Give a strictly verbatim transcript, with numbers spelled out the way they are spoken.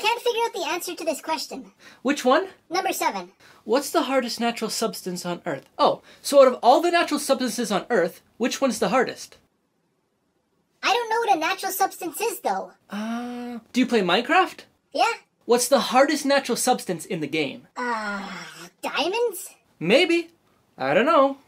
can't figure out the answer to this question. Which one? Number seven. What's the hardest natural substance on Earth? Oh, so out of all the natural substances on Earth, which one's the hardest? I don't know what a natural substance is, though. Uh, do you play Minecraft? Yeah? What's the hardest natural substance in the game? Uh, diamonds? Maybe. I don't know.